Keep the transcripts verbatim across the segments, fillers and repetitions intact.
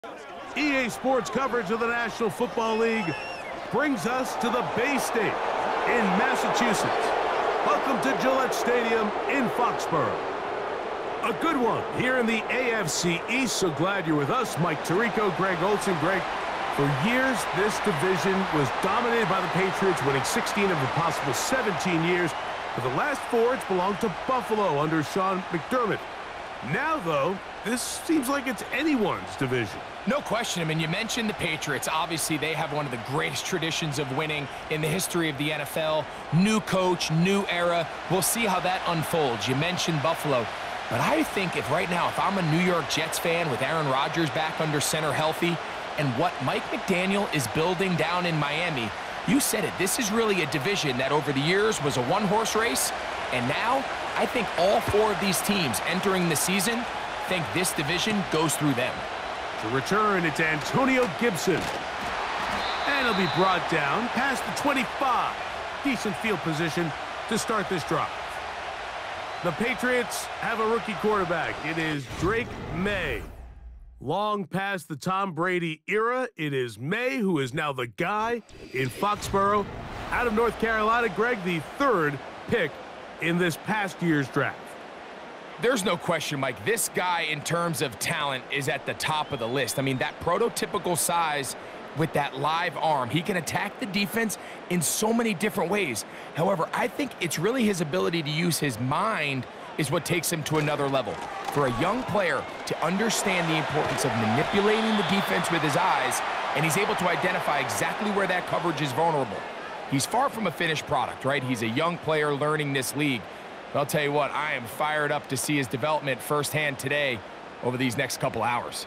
E A Sports coverage of the National Football League brings us to the Bay State in Massachusetts. Welcome to Gillette Stadium in Foxborough. A good one here in the A F C East, so glad you're with us. Mike Tirico, Greg Olsen. Greg, for years, this division was dominated by the Patriots, winning sixteen of the possible seventeen years. For the last four, it's belonged to Buffalo under Sean McDermott. Now, though, this seems like it's anyone's division. No question. I mean, you mentioned the Patriots. Obviously, they have one of the greatest traditions of winning in the history of the N F L. New coach, new era. We'll see how that unfolds. You mentioned Buffalo. But I think if right now, if I'm a New York Jets fan with Aaron Rodgers back under center healthy, and what Mike McDaniel is building down in Miami, you said it. This is really a division that over the years was a one-horse race. And now, I think all four of these teams entering the season think this division goes through them. To return, it's Antonio Gibson. And he'll be brought down past the twenty-five. Decent field position to start this drive. The Patriots have a rookie quarterback. It is Drake Maye. Long past the Tom Brady era, it is Maye who is now the guy in Foxborough. Out of North Carolina, Greg, the third pick in this past year's draft. There's no question, Mike. This guy, in terms of talent, is at the top of the list. I mean, that prototypical size with that live arm. He can attack the defense in so many different ways. However, I think it's really his ability to use his mind is what takes him to another level. For a young player to understand the importance of manipulating the defense with his eyes, and he's able to identify exactly where that coverage is vulnerable. He's far from a finished product, right? He's a young player learning this league. But I'll tell you what, I am fired up to see his development firsthand today over these next couple hours.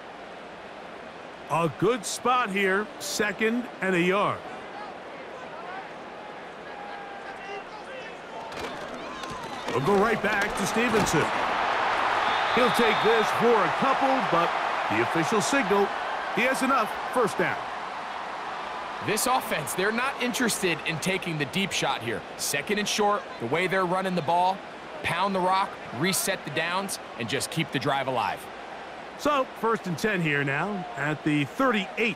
A good spot here, second and a yard. We'll go right back to Stevenson. He'll take this for a couple, but the official signal, he has enough. First down. This offense, they're not interested in taking the deep shot here. Second and short, the way they're running the ball, pound the rock, reset the downs, and just keep the drive alive. So, first and ten here now at the thirty-eight.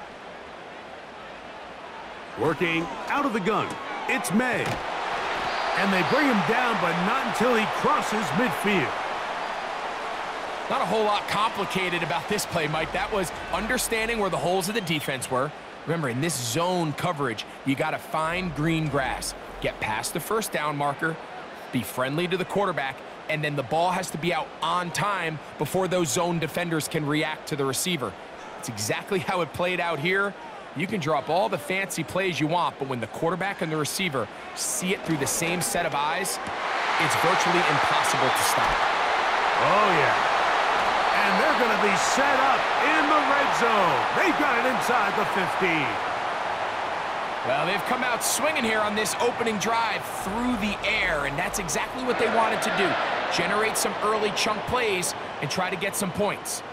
Working out of the gun, it's Maye. And they bring him down, but not until he crosses midfield. Not a whole lot complicated about this play, Mike. That was understanding where the holes of the defense were. Remember, in this zone coverage, you got to find green grass, get past the first down marker, be friendly to the quarterback, and then the ball has to be out on time before those zone defenders can react to the receiver. It's exactly how it played out here. You can drop all the fancy plays you want, but when the quarterback and the receiver see it through the same set of eyes, it's virtually impossible to stop. Oh, yeah. And they're going to be set up in the red zone. They've got it inside the fifteen. Well, they've come out swinging here on this opening drive through the air, and that's exactly what they wanted to do. Generate some early chunk plays and try to get some points.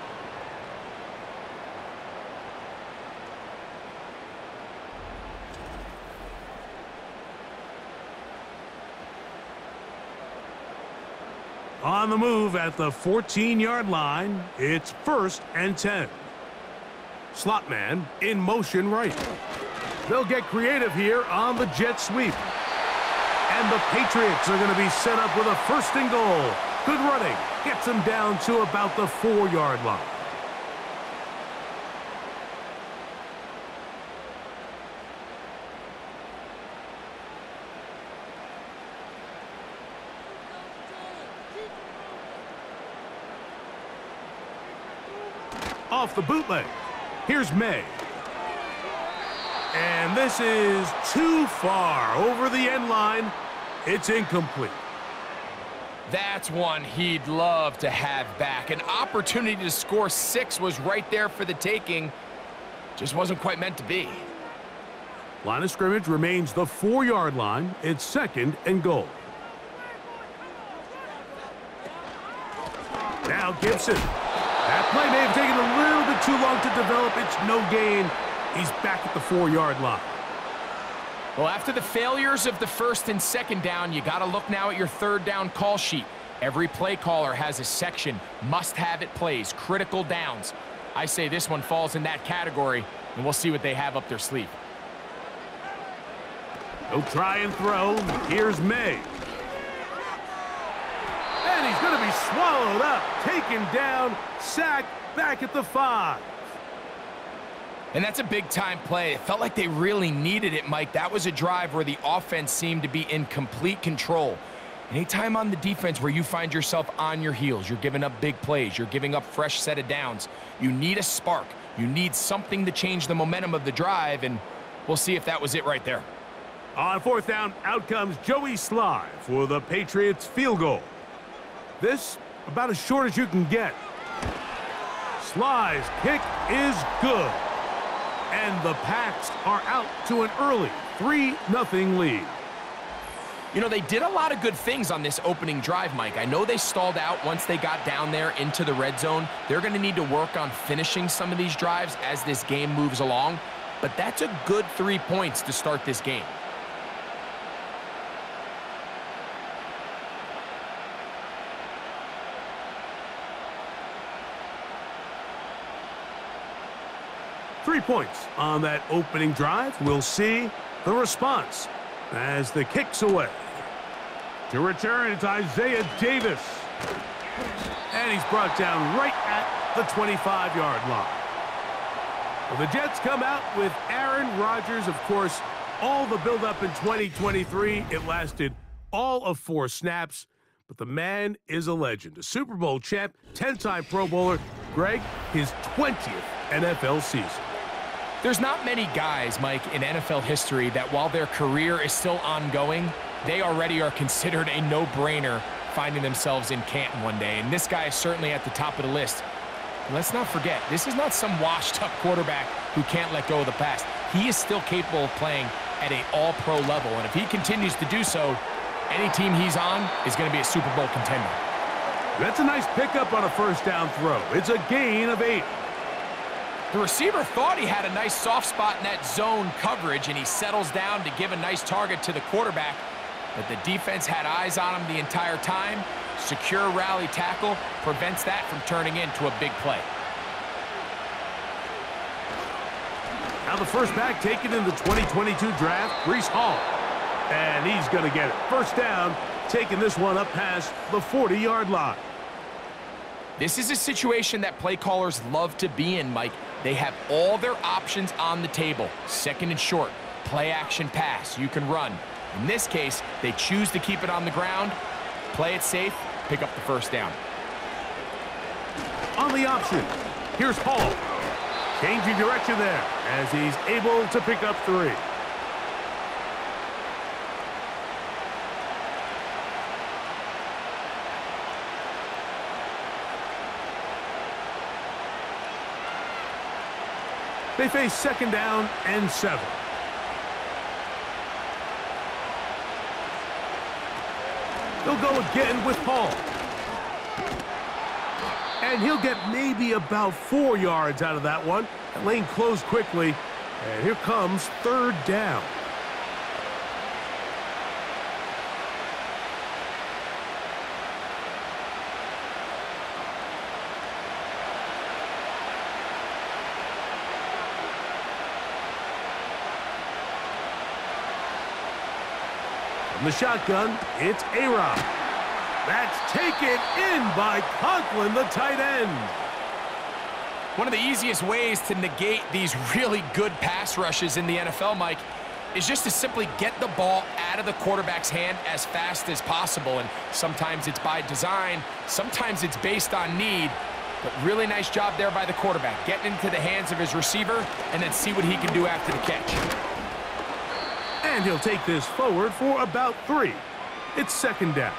On the move at the fourteen-yard line, it's first and ten. Slot man in motion right. They'll get creative here on the jet sweep. And the Patriots are going to be set up with a first and goal. Good running. Gets them down to about the four-yard line. Off the bootleg. Here's Maye. And this is too far over the end line. It's incomplete. That's one he'd love to have back. An opportunity to score six was right there for the taking. Just wasn't quite meant to be. Line of scrimmage remains the four-yard line. It's second and goal. Now Gibson. That play may have taken a little bit too long to develop. It's no gain. He's back at the four-yard line. Well, after the failures of the first and second down, you got to look now at your third down call sheet. Every play caller has a section, must-have-it plays, critical downs. I say this one falls in that category, and we'll see what they have up their sleeve. He'll try and throw. Here's May. And he's going to be swallowed up, taken down, sacked, back at the five. And that's a big-time play. It felt like they really needed it, Mike. That was a drive where the offense seemed to be in complete control. Anytime on the defense where you find yourself on your heels, you're giving up big plays, you're giving up fresh set of downs, you need a spark. You need something to change the momentum of the drive, and we'll see if that was it right there. On fourth down, out comes Joey Sly for the Patriots field goal. This about as short as you can get. Sly's kick is good. And the Pats are out to an early three nothing lead. You know, they did a lot of good things on this opening drive, Mike. I know they stalled out once they got down there into the red zone. They're going to need to work on finishing some of these drives as this game moves along. But that's a good three points to start this game. Three points on that opening drive. We'll see the response as the kick's away. To return, it's Isaiah Davis. And he's brought down right at the twenty-five yard line. Well, the Jets come out with Aaron Rodgers. Of course, all the buildup in twenty twenty-three. It lasted all of four snaps. But the man is a legend. A Super Bowl champ, ten-time Pro Bowler. Greg, his twentieth N F L season. There's not many guys, Mike, in N F L history that while their career is still ongoing, they already are considered a no-brainer finding themselves in Canton one day. And this guy is certainly at the top of the list. And let's not forget, this is not some washed-up quarterback who can't let go of the pass. He is still capable of playing at an all-pro level. And if he continues to do so, any team he's on is going to be a Super Bowl contender. That's a nice pickup on a first down throw. It's a gain of eight. The receiver thought he had a nice soft spot in that zone coverage, and he settles down to give a nice target to the quarterback. But the defense had eyes on him the entire time. Secure rally tackle prevents that from turning into a big play. Now the first back taken in the twenty twenty-two draft, Breece Hall. And he's going to get it. First down, taking this one up past the forty yard line. This is a situation that play callers love to be in, Mike. They have all their options on the table. Second and short, play action pass, you can run. In this case, they choose to keep it on the ground, play it safe, pick up the first down. On the option, here's Hall. Changing direction there as he's able to pick up three. They face second down and seven. They'll go again with Hall. And he'll get maybe about four yards out of that one. That lane closed quickly. And here comes third down. From the shotgun, it's A-Rod. That's taken in by Conklin, the tight end. One of the easiest ways to negate these really good pass rushes in the N F L, Mike, is just to simply get the ball out of the quarterback's hand as fast as possible. And sometimes it's by design, sometimes it's based on need. But really nice job there by the quarterback, getting into the hands of his receiver and then see what he can do after the catch. And he'll take this forward for about three. It's second down.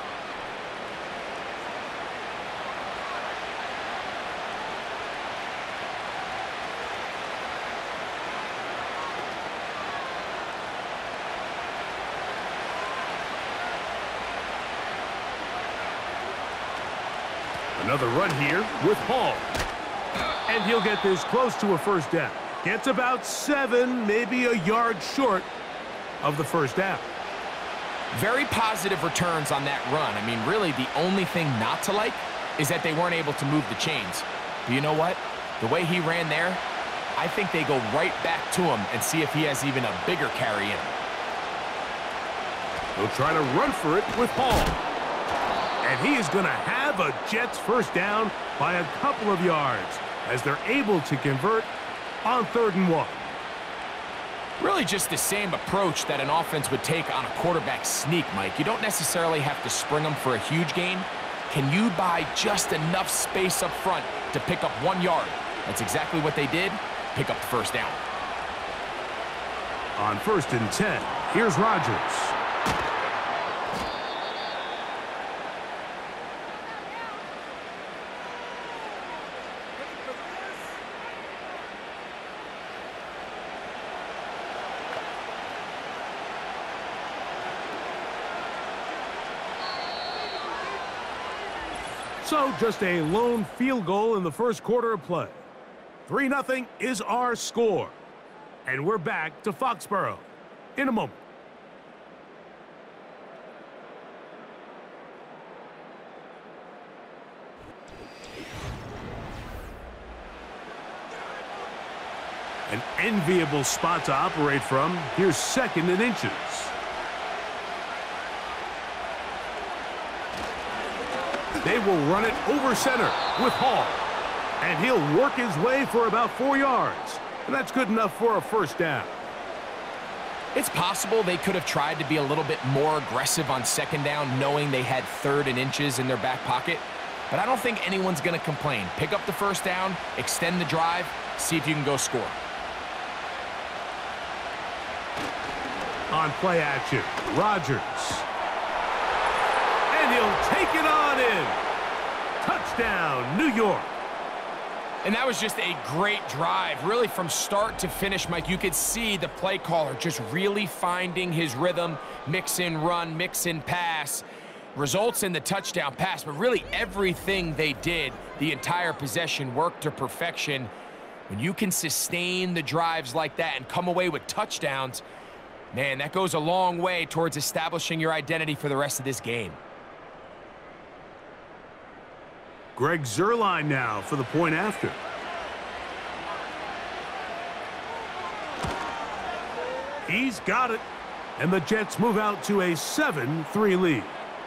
Another run here with Hall. And he'll get this close to a first down. Gets about seven, maybe a yard short of the first down. Very positive returns on that run. I mean, really, the only thing not to like is that they weren't able to move the chains. But you know what? The way he ran there, I think they go right back to him and see if he has even a bigger carry in him. He'll try to run for it with Hall. And he is going to have a Jets first down by a couple of yards as they're able to convert on third and one. Really just the same approach that an offense would take on a quarterback sneak, Mike. You don't necessarily have to spring them for a huge gain. Can you buy just enough space up front to pick up one yard? That's exactly what they did. Pick up the first down. On first and ten, here's Rodgers. So just a lone field goal in the first quarter of play. three nothing is our score. And we're back to Foxborough in a moment. An enviable spot to operate from. Here's second and inches. They will run it over center with Hall. And he'll work his way for about four yards. And that's good enough for a first down. It's possible they could have tried to be a little bit more aggressive on second down, knowing they had third and inches in their back pocket. But I don't think anyone's going to complain. Pick up the first down, extend the drive, see if you can go score. On play action, Rodgers. And he'll take it on in. Touchdown, New York. And that was just a great drive, really from start to finish, Mike. You could see the play caller just really finding his rhythm, mix in run, mix in pass. Results in the touchdown pass, but really everything they did, the entire possession, worked to perfection. When you can sustain the drives like that and come away with touchdowns, man, that goes a long way towards establishing your identity for the rest of this game. Greg Zuerlein now for the point after. He's got it. And the Jets move out to a seven three lead.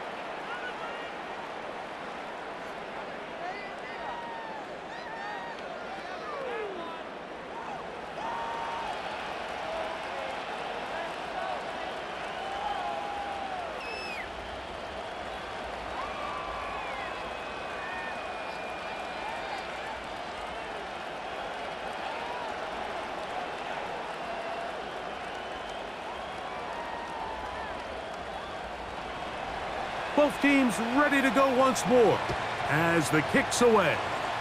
Both teams ready to go once more as the kick's away.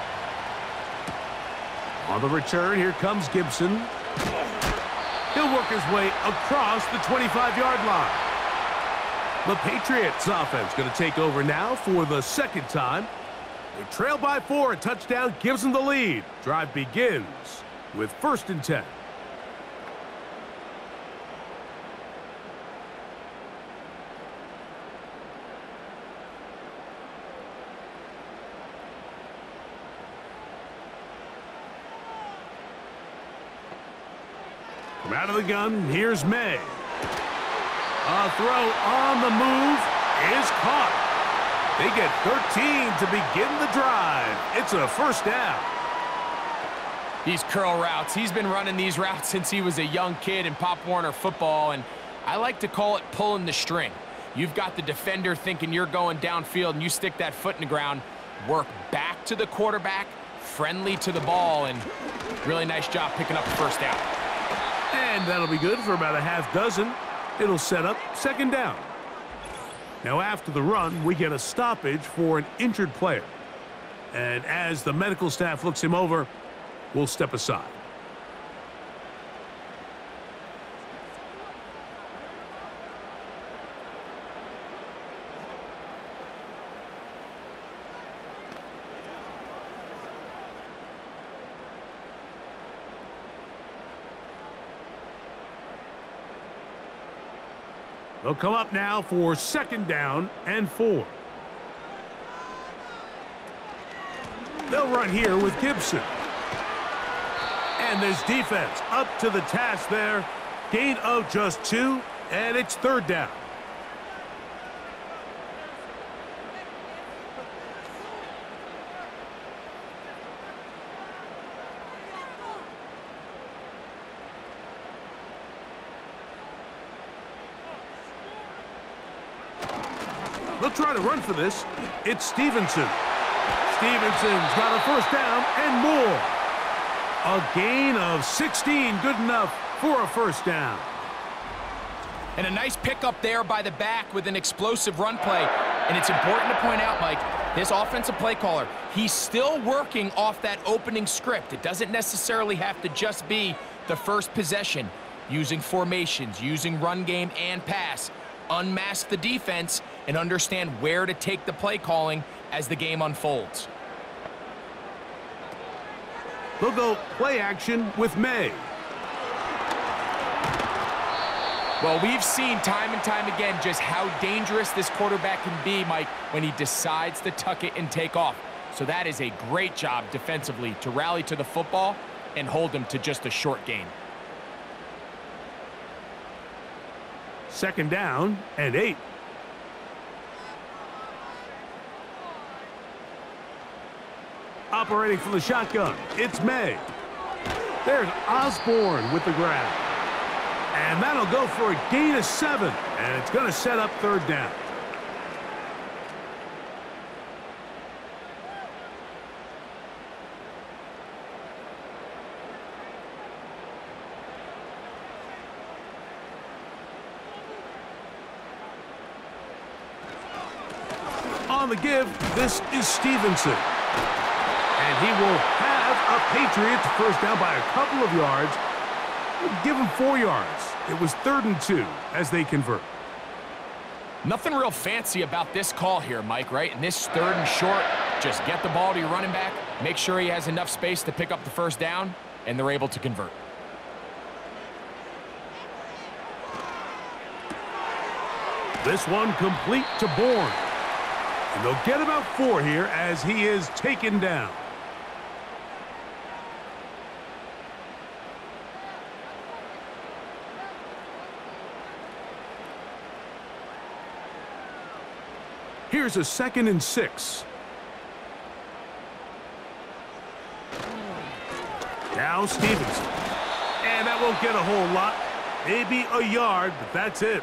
On the return, here comes Gibson. He'll work his way across the twenty-five yard line. The Patriots offense going to take over now for the second time. They trail by four. A touchdown gives them the lead. Drive begins with first and ten. From out of the gun, here's May. A throw on the move is caught. They get thirteen to begin the drive. It's a first down. These curl routes, he's been running these routes since he was a young kid in Pop Warner football, and I like to call it pulling the string. You've got the defender thinking you're going downfield, and you stick that foot in the ground, work back to the quarterback, friendly to the ball, and really nice job picking up the first down. And that'll be good for about a half dozen. It'll set up second down. Now after the run, we get a stoppage for an injured player. And as the medical staff looks him over, we'll step aside. They'll come up now for second down and four. They'll run here with Gibson. And this defense up to the task there. Gain of just two, and it's third down. They'll try to run for this. It's Stevenson. Stevenson's got a first down and more. A gain of sixteen, good enough for a first down. And a nice pickup there by the back with an explosive run play. And it's important to point out, Mike, this offensive play caller, he's still working off that opening script. It doesn't necessarily have to just be the first possession. Using formations, using run game and pass. Unmask the defense and understand where to take the play calling as the game unfolds. They'll go play action with May. Well, we've seen time and time again just how dangerous this quarterback can be, Mike, when he decides to tuck it and take off. So that is a great job defensively to rally to the football and hold him to just a short gain. Second down and eight. Operating from the shotgun, it's May. There's Osborne with the grab. And that'll go for a gain of seven. And it's going to set up third down. On the give, this is Stevenson. And he will have a Patriots first down by a couple of yards. We'll give him four yards. It was third and two as they convert. Nothing real fancy about this call here, Mike, right? And this third and short, just get the ball to your running back, make sure he has enough space to pick up the first down, and they're able to convert. This one complete to Bourne. And they'll get about four here as he is taken down. Here's a second and six. Now Stevenson. And that won't get a whole lot. Maybe a yard, but that's it.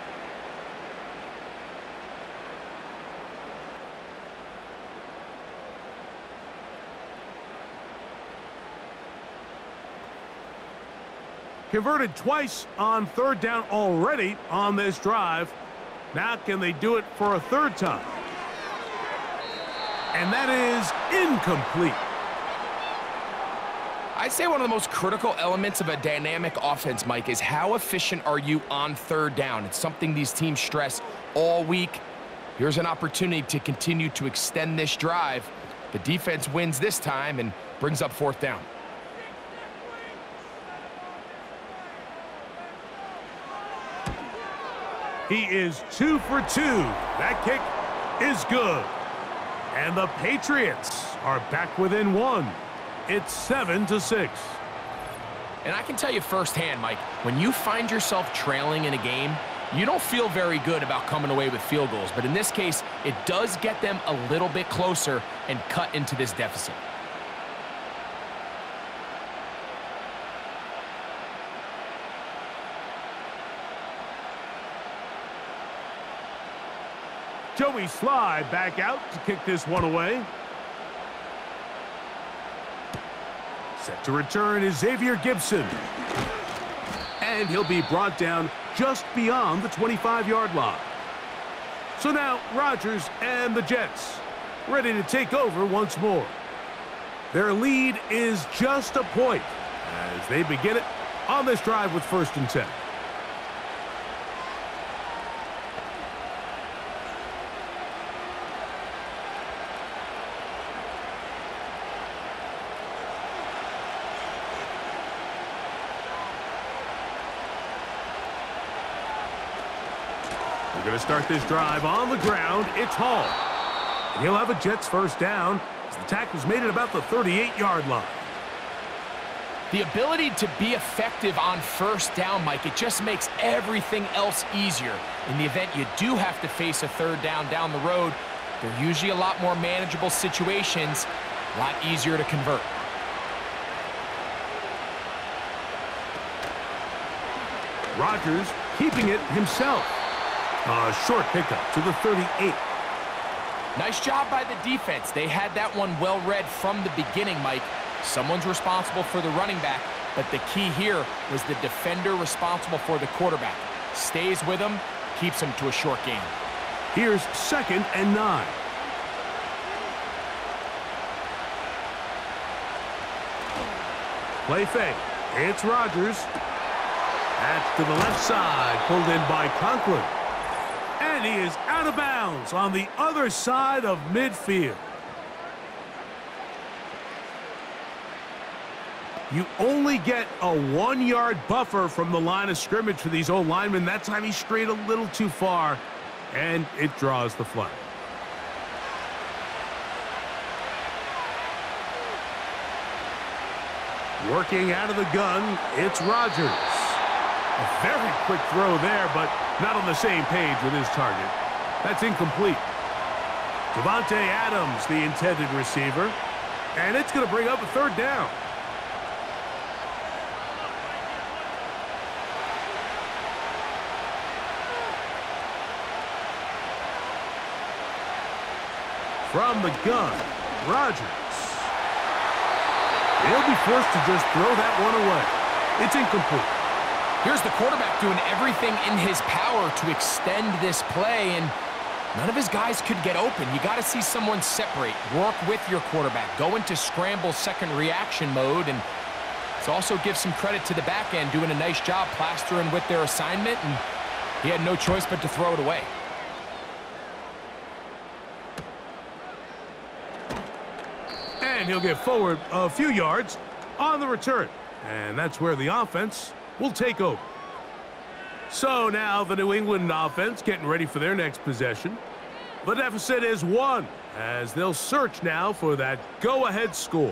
Converted twice on third down already on this drive. Now can they do it for a third time? And that is incomplete. I'd say one of the most critical elements of a dynamic offense, Mike, is how efficient are you on third down? It's something these teams stress all week. Here's an opportunity to continue to extend this drive. The defense wins this time and brings up fourth down. He is two for two. That kick is good. And the Patriots are back within one. It's seven to six. And I can tell you firsthand, Mike, when you find yourself trailing in a game, you don't feel very good about coming away with field goals. But in this case, it does get them a little bit closer and cut into this deficit. Joey Sly back out to kick this one away. Set to return is Xavier Gibson. And he'll be brought down just beyond the twenty-five yard line. So now Rodgers and the Jets ready to take over once more. Their lead is just a point as they begin it on this drive with first and ten. We're going to start this drive on the ground. It's Hall. And he'll have a Jets first down as the tackle's made at about the thirty-eight yard line. The ability to be effective on first down, Mike, it just makes everything else easier. In the event you do have to face a third down down the road, they're usually a lot more manageable situations, a lot easier to convert. Rodgers keeping it himself. A short pickup to the thirty-eight. Nice job by the defense. They had that one well read from the beginning, Mike. Someone's responsible for the running back, but the key here was the defender responsible for the quarterback. Stays with him, keeps him to a short gain. Here's second and nine. Play fake. It's Rodgers. That's to the left side, pulled in by Conklin. And he is out of bounds on the other side of midfield. You only get a one-yard buffer from the line of scrimmage for these old linemen. That time he strayed a little too far, and it draws the flag. Working out of the gun, it's Rodgers. A very quick throw there, but not on the same page with his target. That's incomplete. Davante Adams, the intended receiver, and it's going to bring up a third down. From the gun, Rodgers. He'll be forced to just throw that one away. It's incomplete. Here's the quarterback doing everything in his power to extend this play, and none of his guys could get open. You got to see someone separate, work with your quarterback, go into scramble second reaction mode, and let's also give some credit to the back end doing a nice job plastering with their assignment, and he had no choice but to throw it away. And he'll get forward a few yards on the return. And that's where the offense will take over. So now the New England offense getting ready for their next possession. The deficit is one as they'll search now for that go-ahead score.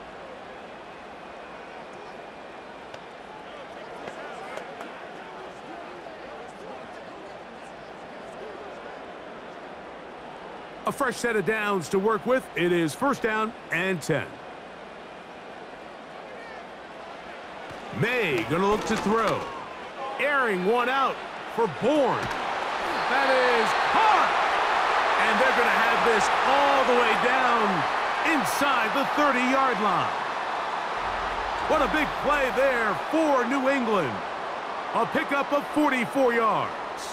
A fresh set of downs to work with. It is first down and ten. May gonna look to throw. Airing one out for Bourne. That is caught. And they're gonna have this all the way down inside the thirty-yard line. What a big play there for New England. A pickup of forty-four yards.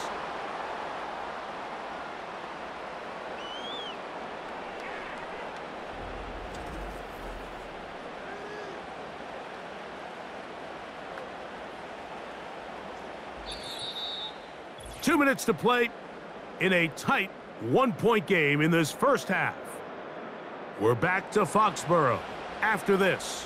Two minutes to play in a tight one-point game in this first half. We're back to Foxborough after this.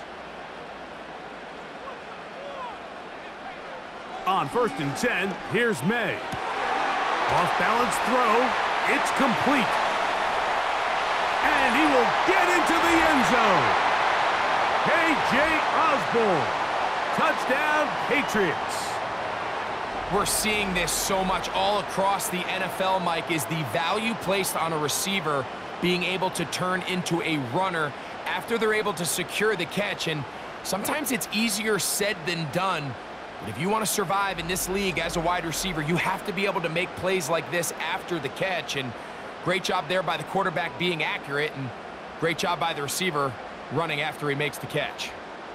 On first and ten, here's May. Off-balance throw. It's complete. And he will get into the end zone. K J Osborne. Touchdown, Patriots. We're seeing this so much all across the N F L, Mike, is the value placed on a receiver being able to turn into a runner after they're able to secure the catch. And sometimes it's easier said than done. But if you want to survive in this league as a wide receiver, you have to be able to make plays like this after the catch. And great job there by the quarterback being accurate, and great job by the receiver running after he makes the catch.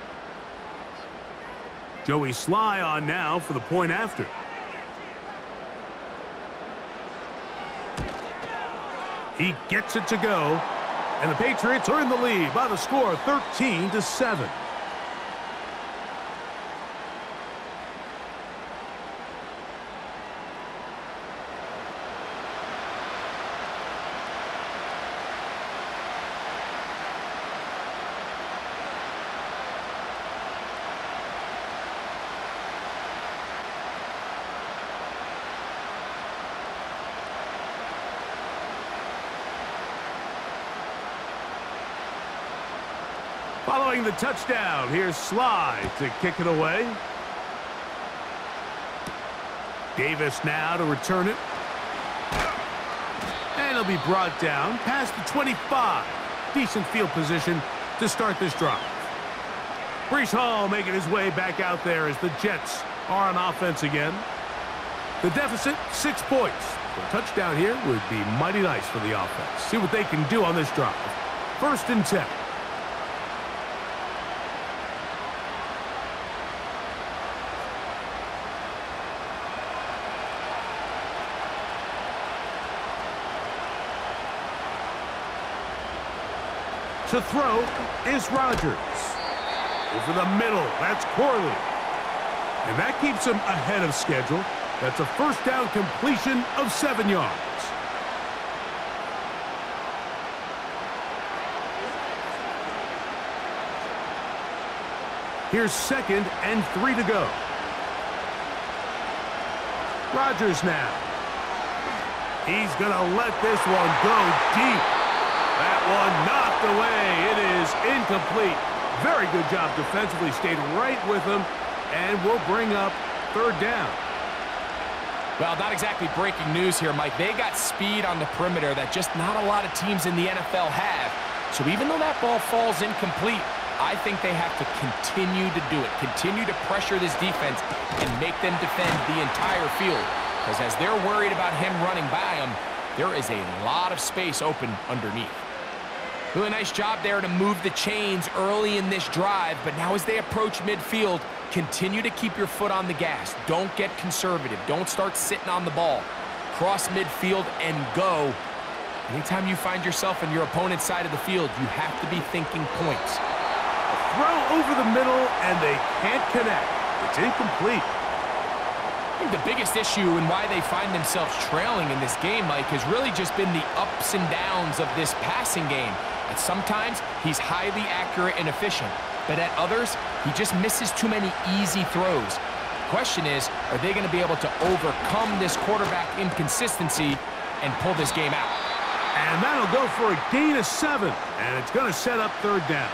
Joey Sly on now for the point after. He gets it to go, and the Patriots are in the lead by the score of thirteen to seven. Following the touchdown, here's Sly to kick it away. Davis now to return it. And it'll be brought down past the twenty-five. Decent field position to start this drive. Breece Hall making his way back out there as the Jets are on offense again. The deficit, six points. A touchdown here would be mighty nice for the offense. See what they can do on this drive. First and ten. To throw is Rodgers. Over the middle, that's Corley. And that keeps him ahead of schedule. That's a first down completion of seven yards. Here's second and three to go. Rodgers now. He's going to let this one go deep. That one knocked away. It is incomplete. Very good job defensively. Stayed right with him and will bring up third down. Well, not exactly breaking news here, Mike. They got speed on the perimeter that just not a lot of teams in the N F L have. So even though that ball falls incomplete, I think they have to continue to do it. Continue to pressure this defense and make them defend the entire field. Because as they're worried about him running by them, there is a lot of space open underneath. Really nice job there to move the chains early in this drive, but now as they approach midfield, continue to keep your foot on the gas. Don't get conservative. Don't start sitting on the ball. Cross midfield and go. Anytime you find yourself on your opponent's side of the field, you have to be thinking points. A throw over the middle, and they can't connect. It's incomplete. I think the biggest issue and why they find themselves trailing in this game, Mike, has really just been the ups and downs of this passing game. And sometimes he's highly accurate and efficient, but at others, he just misses too many easy throws. The question is, are they going to be able to overcome this quarterback inconsistency and pull this game out? And that'll go for a gain of seven, and it's going to set up third down.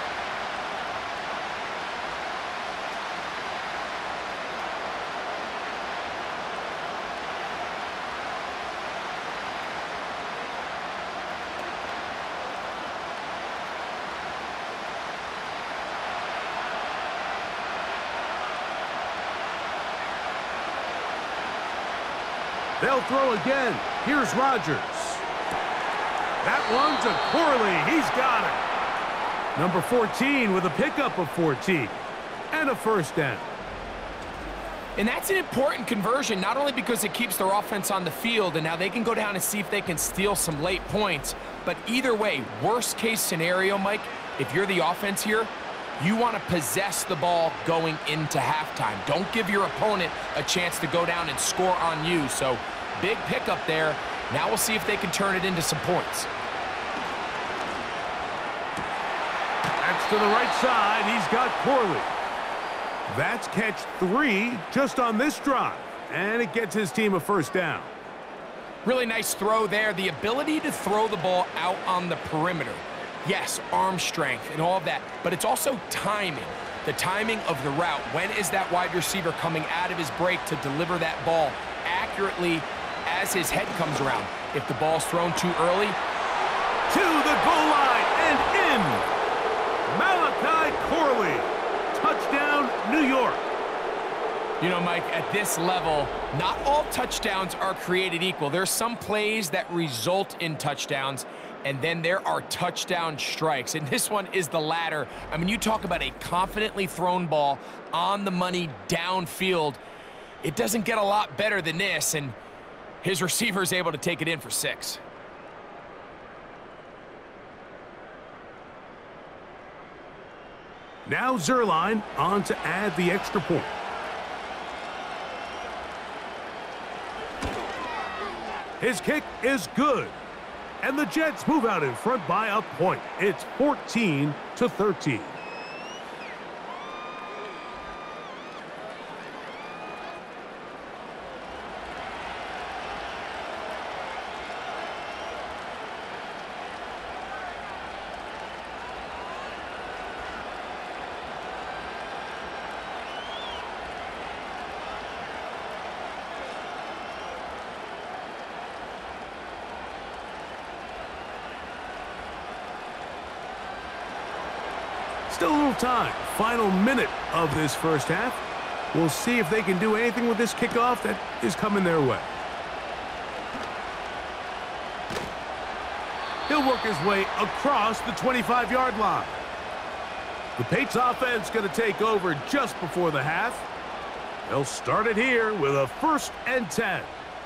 They'll throw again. Here's Rodgers. That one's a Corley. He's got it. Number fourteen with a pickup of fourteen. And a first down. And that's an important conversion, not only because it keeps their offense on the field, and now they can go down and see if they can steal some late points. But either way, worst case scenario, Mike, if you're the offense here, you want to possess the ball going into halftime. Don't give your opponent a chance to go down and score on you. So, big pickup there. Now we'll see if they can turn it into some points. That's to the right side. He's got Corley. That's catch three just on this drive. And it gets his team a first down. Really nice throw there. The ability to throw the ball out on the perimeter. Yes, arm strength and all of that, but it's also timing. The timing of the route. When is that wide receiver coming out of his break to deliver that ball accurately as his head comes around? If the ball's thrown too early, to the goal line and in. Malachi Corley. Touchdown, New York. You know, Mike, at this level, not all touchdowns are created equal. There's some plays that result in touchdowns, and then there are touchdown strikes. And this one is the latter. I mean, you talk about a confidently thrown ball on the money downfield. It doesn't get a lot better than this, and his receiver is able to take it in for six. Now Zuerlein on to add the extra point. His kick is good. And the Jets move out in front by a point. It's fourteen to thirteen. Still a little time. Final minute of this first half. We'll see if they can do anything with this kickoff that is coming their way. He'll work his way across the twenty-five yard line. The Patriots offense going to take over just before the half. They'll start it here with a first and ten.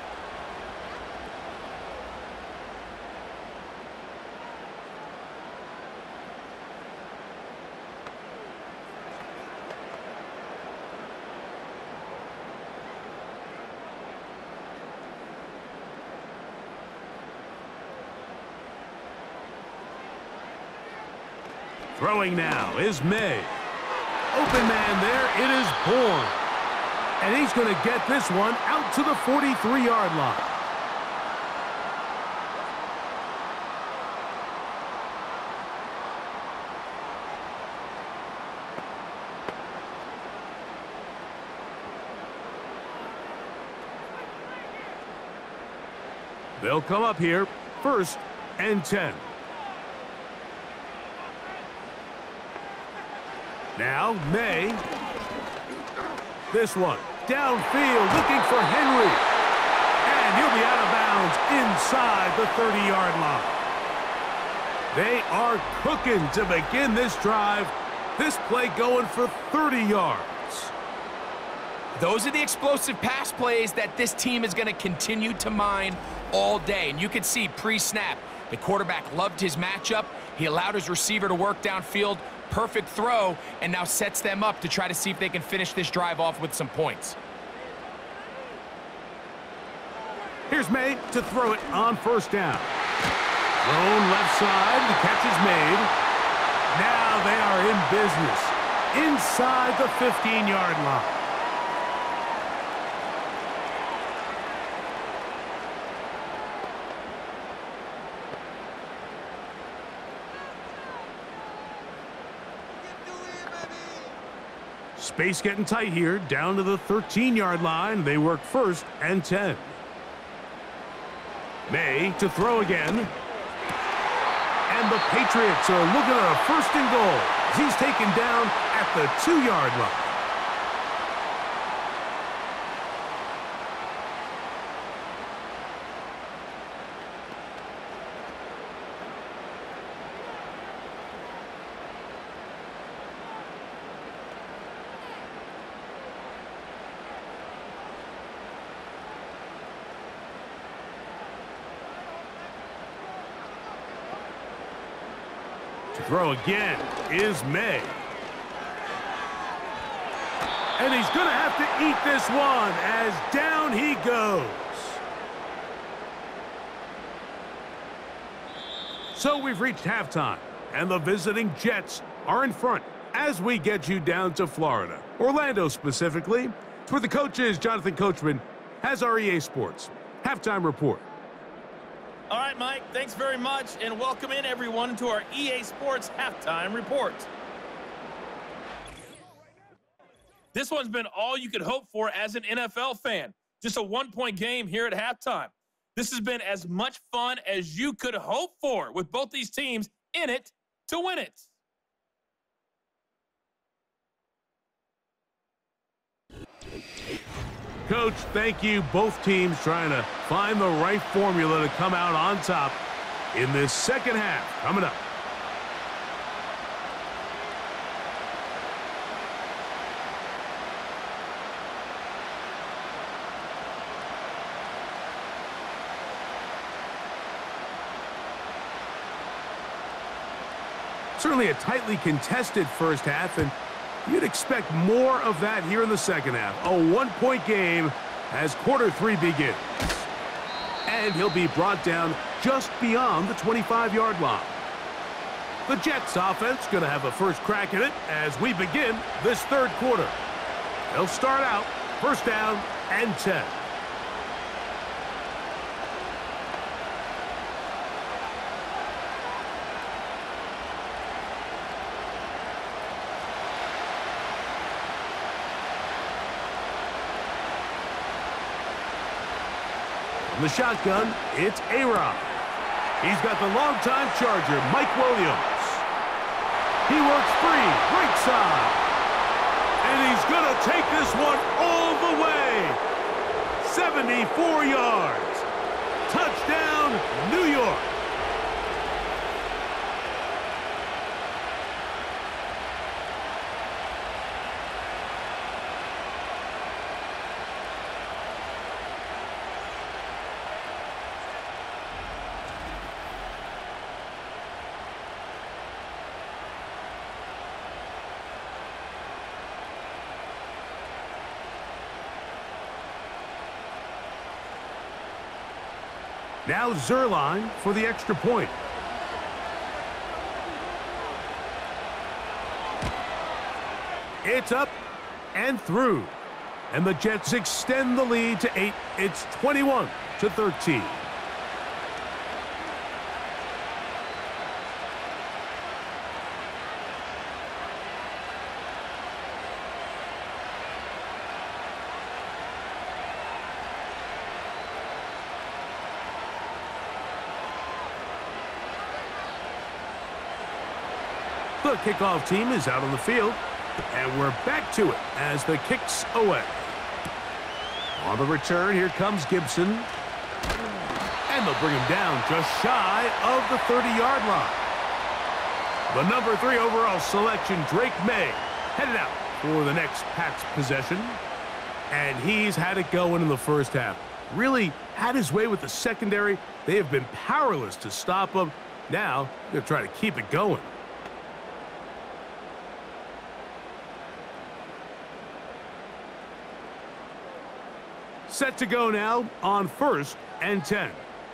Throwing now is May. Open man there, it is Bourne. And he's going to get this one out to the forty-three yard line. They'll come up here, first and ten. Now, May. This one, downfield, looking for Henry. And he'll be out of bounds inside the thirty yard line. They are cooking to begin this drive. This play going for thirty yards. Those are the explosive pass plays that this team is going to continue to mine all day. And you can see pre-snap, the quarterback loved his matchup. He allowed his receiver to work downfield. Perfect throw, and now sets them up to try to see if they can finish this drive off with some points. Here's May to throw it on first down. Thrown left side, the catch is made. Now they are in business inside the fifteen yard line. Space getting tight here, down to the thirteen yard line. They work first and ten. May to throw again. And the Patriots are looking at a first and goal. He's taken down at the two yard line. To throw again is May. And he's going to have to eat this one as down he goes. So we've reached halftime, and the visiting Jets are in front as we get you down to Florida, Orlando specifically. It's where the coach is. Jonathan Coachman has our E A Sports halftime report. All right, Mike, thanks very much, and welcome in everyone to our E A Sports Halftime Report. This one's been all you could hope for as an N F L fan. Just a one-point game here at halftime. This has been as much fun as you could hope for, with both these teams in it to win it. Coach, thank you. Both teams trying to find the right formula to come out on top in this second half. Coming up. Certainly a tightly contested first half, and you'd expect more of that here in the second half. A one-point game as quarter three begins. And he'll be brought down just beyond the twenty-five yard line. The Jets offense going to have a first crack at it as we begin this third quarter. They'll start out first down and ten. The shotgun, it's A-Rod. He's got the longtime Charger, Mike Williams. He works free, right side. And he's going to take this one all the way. seventy-four yards. Touchdown, New York. Now Zuerlein for the extra point. It's up and through. And the Jets extend the lead to eight. It's twenty-one to thirteen. The kickoff team is out on the field, and we're back to it as the kick's away. On the return, here comes Gibson. And they'll bring him down just shy of the thirty-yard line. The number three overall selection, Drake May, headed out for the next Pats possession. And he's had it going in the first half. Really had his way with the secondary. They have been powerless to stop him. Now, they're trying to keep it going. Set to go now on first and ten.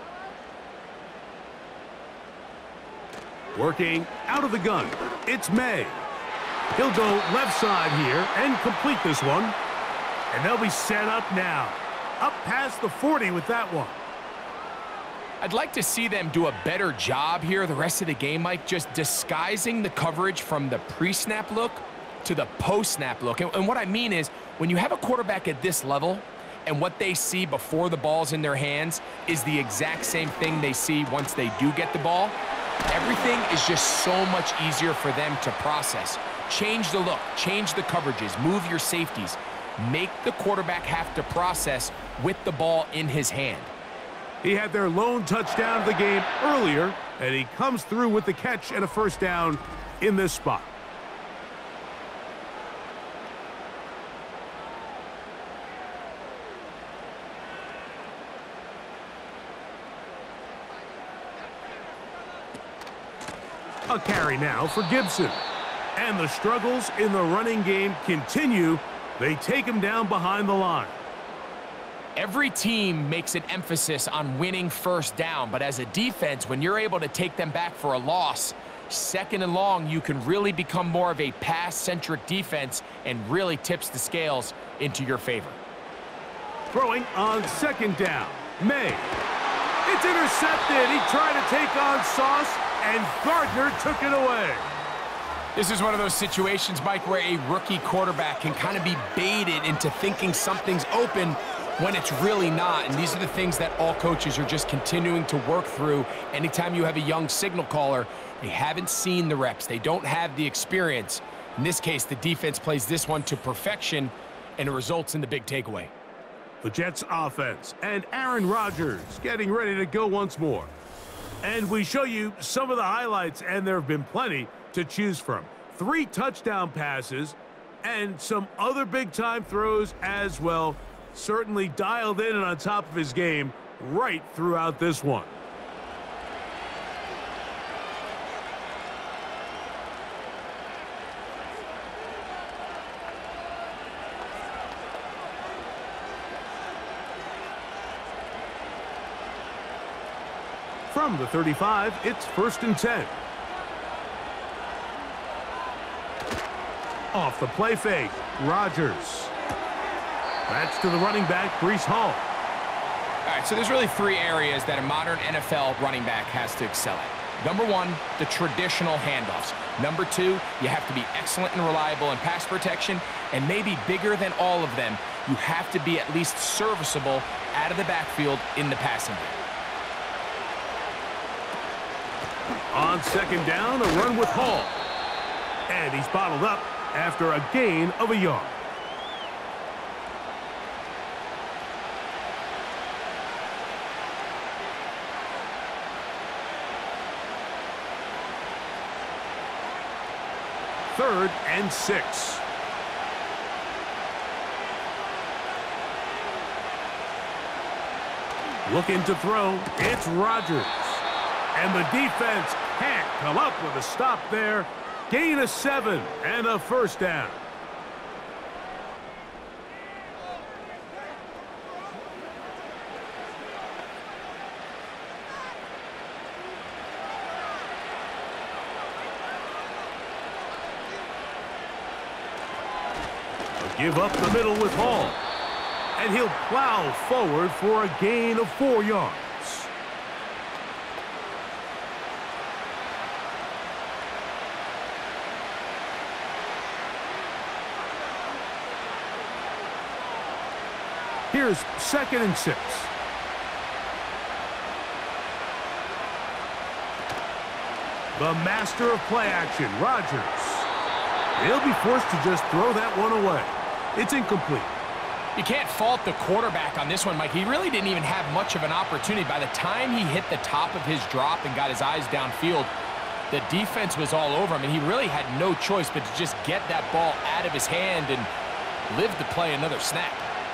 Working out of the gun, it's May. He'll go left side here and complete this one. And they'll be set up now. Up past the forty with that one. I'd like to see them do a better job here the rest of the game, Mike, just disguising the coverage from the pre-snap look to the post-snap look. And, and what I mean is, when you have a quarterback at this level, and what they see before the ball's in their hands is the exact same thing they see once they do get the ball, everything is just so much easier for them to process. Change the look, change the coverages, move your safeties. Make the quarterback have to process with the ball in his hand. He had their lone touchdown of the game earlier, and he comes through with the catch and a first down in this spot. A carry now for Gibson. And the struggles in the running game continue. They take him down behind the line. Every team makes an emphasis on winning first down, but as a defense, when you're able to take them back for a loss, second and long, you can really become more of a pass-centric defense and really tips the scales into your favor. Throwing on second down. May. It's intercepted. He tried to take on Sauce, and Gardner took it away. This is one of those situations, Mike, where a rookie quarterback can kind of be baited into thinking something's open when it's really not. And these are the things that all coaches are just continuing to work through. Anytime you have a young signal caller, they haven't seen the reps. They don't have the experience. In this case, the defense plays this one to perfection, and it results in the big takeaway. The Jets offense and Aaron Rodgers getting ready to go once more. And we show you some of the highlights, and there have been plenty to choose from. Three touchdown passes and some other big-time throws as well. Certainly dialed in and on top of his game right throughout this one. From the thirty-five, it's first and ten. Off the play fake, Rodgers. That's to the running back, Breece Hall. All right, so there's really three areas that a modern N F L running back has to excel at. Number one, the traditional handoffs. Number two, you have to be excellent and reliable in pass protection. And maybe bigger than all of them, you have to be at least serviceable out of the backfield in the passing game. On second down, a run with Hall. And he's bottled up after a gain of a yard. Third and six. Looking to throw, it's Rodgers. And the defense can't come up with a stop there. Gain of seven and a first down. Give up the middle with Hall. And he'll plow forward for a gain of four yards. Here's second and six. The master of play action, Rodgers. He'll be forced to just throw that one away. It's incomplete. You can't fault the quarterback on this one, Mike. He really didn't even have much of an opportunity. By the time he hit the top of his drop and got his eyes downfield, the defense was all over him, and he really had no choice but to just get that ball out of his hand and live to play another snap.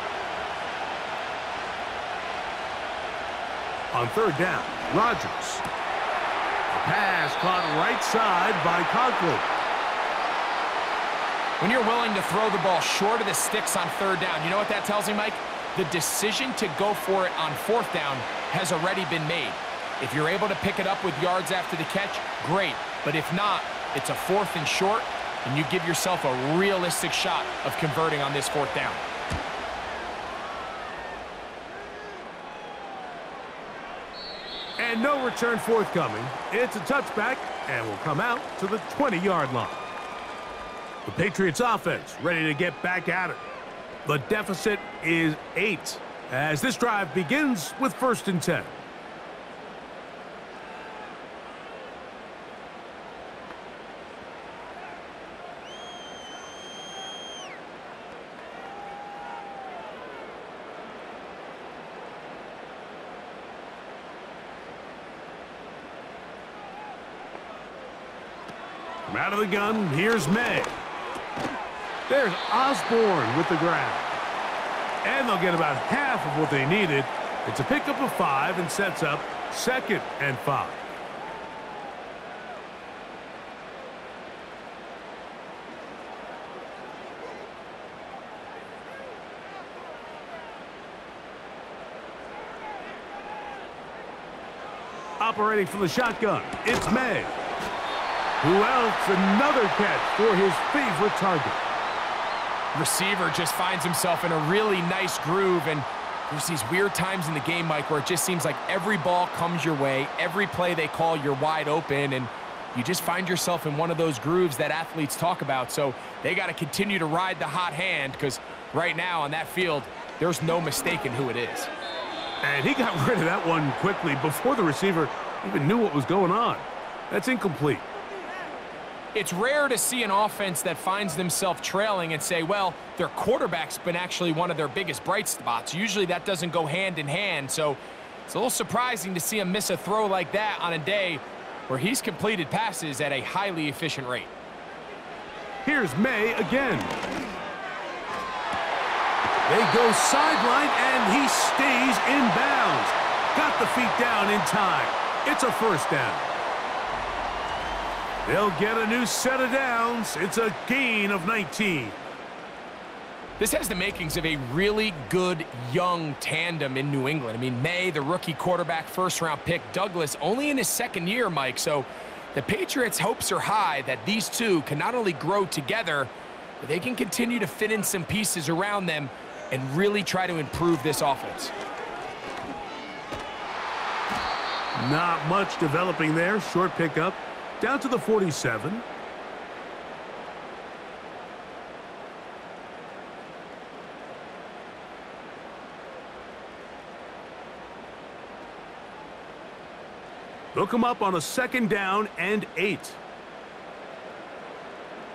On third down, Rodgers. The pass caught right side by Conklin. When you're willing to throw the ball short of the sticks on third down, you know what that tells me, Mike? The decision to go for it on fourth down has already been made. If you're able to pick it up with yards after the catch, great. But if not, it's a fourth and short, and you give yourself a realistic shot of converting on this fourth down. And no return forthcoming. It's a touchback, and will come out to the twenty-yard line. The Patriots offense ready to get back at it. The deficit is eight as this drive begins with first and ten. From out of the gun, here's May. There's Osborne with the grab. And they'll get about half of what they needed. It's a pickup of five and sets up second and five. Operating from the shotgun, it's May. Who else? Another catch for his favorite target. Receiver just finds himself in a really nice groove, and there's these weird times in the game, Mike, where it just seems like every ball comes your way, every play they call, you're wide open, and you just find yourself in one of those grooves that athletes talk about. So they got to continue to ride the hot hand, because right now on that field, there's no mistaking who it is. And he got rid of that one quickly before the receiver even knew what was going on. That's incomplete. It's rare to see an offense that finds themselves trailing and say, well, their quarterback's been actually one of their biggest bright spots. Usually that doesn't go hand in hand, so it's a little surprising to see him miss a throw like that on a day where he's completed passes at a highly efficient rate. Here's May again. They go sideline, and he stays in bounds. Got the feet down in time. It's a first down. They'll get a new set of downs. It's a gain of nineteen. This has the makings of a really good young tandem in New England. I mean, May, the rookie quarterback, first-round pick. Douglas, only in his second year, Mike. So the Patriots' hopes are high that these two can not only grow together, but they can continue to fit in some pieces around them and really try to improve this offense. Not much developing there. Short pickup. Down to the forty-seven. They'll come up on a second down and eight.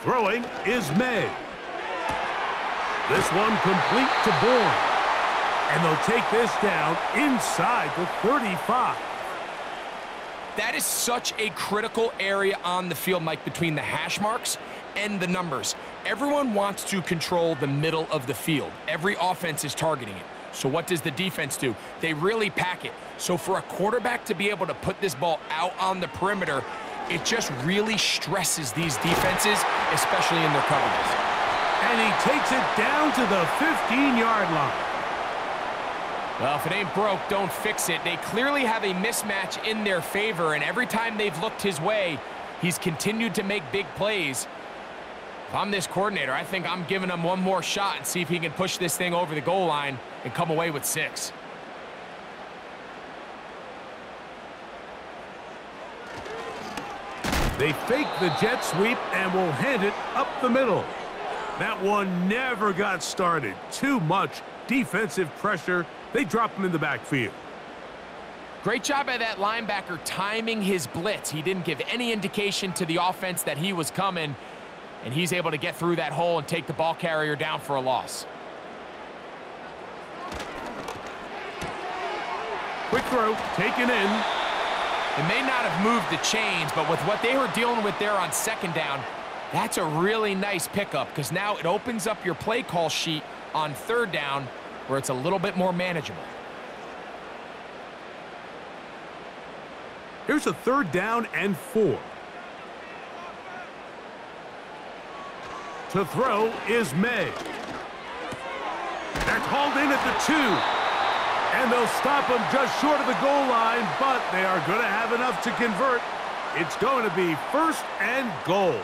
Throwing is May. This one complete to Bourne. And they'll take this down inside the thirty-five. That is such a critical area on the field, Mike, between the hash marks and the numbers. Everyone wants to control the middle of the field. Every offense is targeting it. So what does the defense do? They really pack it. So for a quarterback to be able to put this ball out on the perimeter, it just really stresses these defenses, especially in their coverages. And he takes it down to the fifteen-yard line. Well, if it ain't broke, don't fix it. They clearly have a mismatch in their favor, and every time they've looked his way, he's continued to make big plays. If I'm this coordinator, I think I'm giving him one more shot and see if he can push this thing over the goal line and come away with six. They fake the jet sweep and will hand it up the middle. That one never got started. Too much defensive pressure. They drop him in the backfield. Great job by that linebacker timing his blitz. He didn't give any indication to the offense that he was coming, and he's able to get through that hole and take the ball carrier down for a loss. Quick throw, taken in. It may not have moved the chains, but with what they were dealing with there on second down, that's a really nice pickup because now it opens up your play call sheet on third down where it's a little bit more manageable. Here's a third down and four. To throw is May. They're called in at the two. And they'll stop him just short of the goal line, but they are going to have enough to convert. It's going to be first and goal.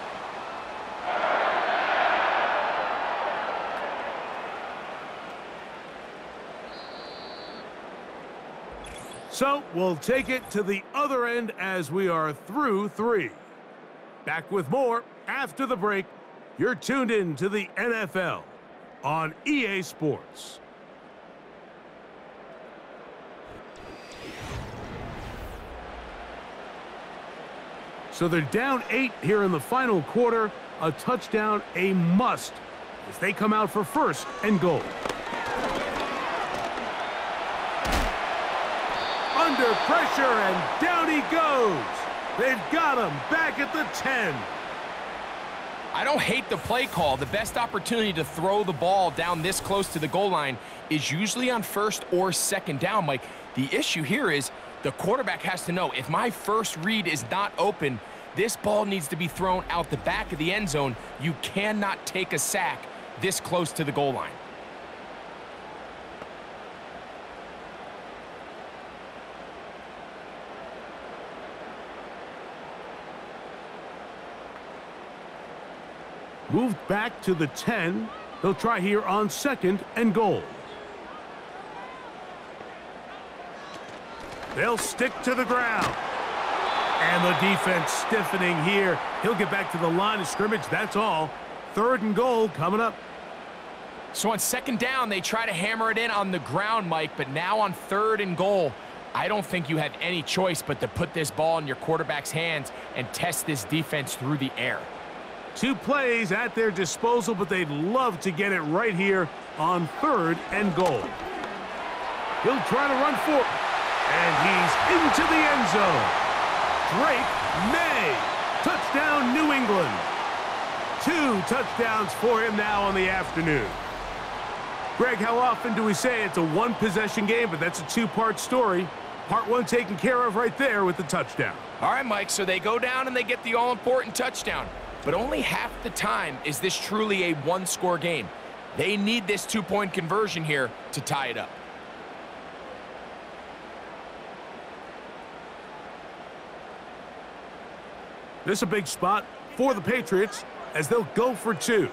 So we'll take it to the other end as we are through three. Back with more after the break. You're tuned in to the N F L on E A Sports. So they're down eight here in the final quarter. A touchdown, a must, as they come out for first and goal. Under pressure, and down he goes. They've got him back at the ten. I don't hate the play call. The best opportunity to throw the ball down this close to the goal line is usually on first or second down, Mike. The issue here is the quarterback has to know, if my first read is not open, this ball needs to be thrown out the back of the end zone. You cannot take a sack this close to the goal line. Moved back to the ten. They'll try here on second and goal. They'll stick to the ground. And the defense stiffening here. He'll get back to the line of scrimmage. That's all. Third and goal coming up. So on second down, they try to hammer it in on the ground, Mike. But now on third and goal, I don't think you have any choice but to put this ball in your quarterback's hands and test this defense through the air. Two plays at their disposal, but they'd love to get it right here on third and goal. He'll try to run for it. And he's into the end zone. Drake May. Touchdown, New England. Two touchdowns for him now on the afternoon. Greg, how often do we say it's a one-possession game, but that's a two-part story? Part one taken care of right there with the touchdown. All right, Mike, so they go down and they get the all-important touchdown. But only half the time is this truly a one-score game. They need this two-point conversion here to tie it up. This is a big spot for the Patriots as they'll go for two.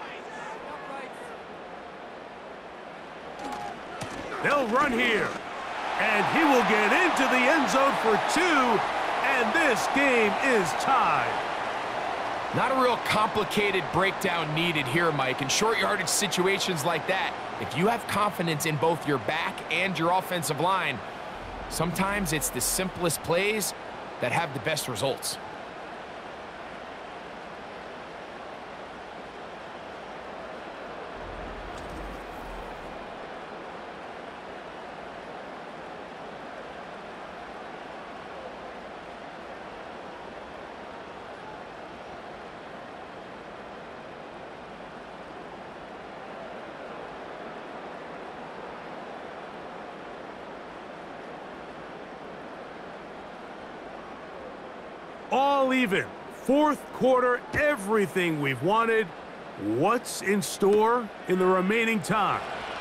They'll run here. And he will get into the end zone for two. And this game is tied. Not a real complicated breakdown needed here, Mike. In short yardage situations like that, if you have confidence in both your back and your offensive line, sometimes it's the simplest plays that have the best results. all even. Fourth quarter, everything we've wanted. What's in store in the remaining time?